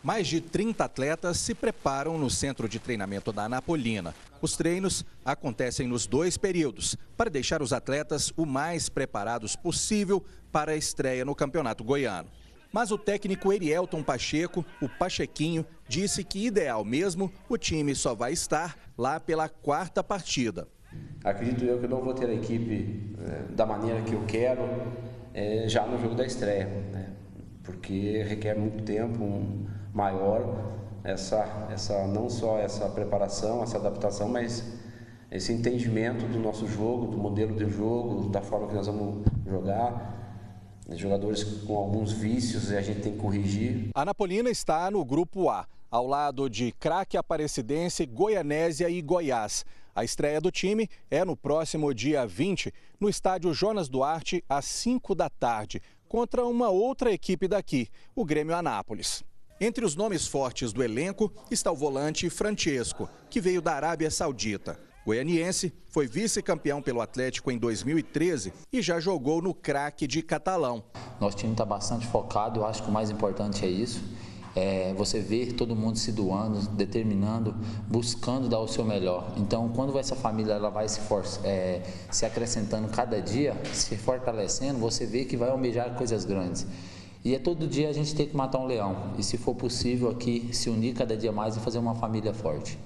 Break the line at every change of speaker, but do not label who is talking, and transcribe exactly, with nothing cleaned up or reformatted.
Mais de trinta atletas se preparam no centro de treinamento da Anapolina. Os treinos acontecem nos dois períodos, para deixar os atletas o mais preparados possível para a estreia no Campeonato Goiano. Mas o técnico Erielton Pacheco, o Pachequinho, disse que ideal mesmo, o time só vai estar lá pela quarta partida.
Acredito eu que eu não vou ter a equipe é, da maneira que eu quero é, já no jogo da estreia, né? Porque requer muito tempo, um, maior, essa, essa, não só essa preparação, essa adaptação, mas esse entendimento do nosso jogo, do modelo de jogo, da forma que nós vamos jogar. Jogadores com alguns vícios e a gente tem que corrigir.
A Anapolina está no grupo A, ao lado de Craque, Aparecidense, Goianésia e Goiás. A estreia do time é no próximo dia vinte, no estádio Jonas Duarte, às cinco da tarde, contra uma outra equipe daqui, o Grêmio Anápolis. Entre os nomes fortes do elenco está o volante Francesco, que veio da Arábia Saudita. Goianiense, foi vice-campeão pelo Atlético em dois mil e treze e já jogou no Craque de Catalão.
Nosso time está bastante focado, eu acho que o mais importante é isso. É você ver todo mundo se doando, determinando, buscando dar o seu melhor. Então, quando essa família ela vai se, for, é, se acrescentando cada dia, se fortalecendo, você vê que vai almejar coisas grandes. E é todo dia a gente tem que matar um leão. E se for possível aqui, se unir cada dia mais e fazer uma família forte.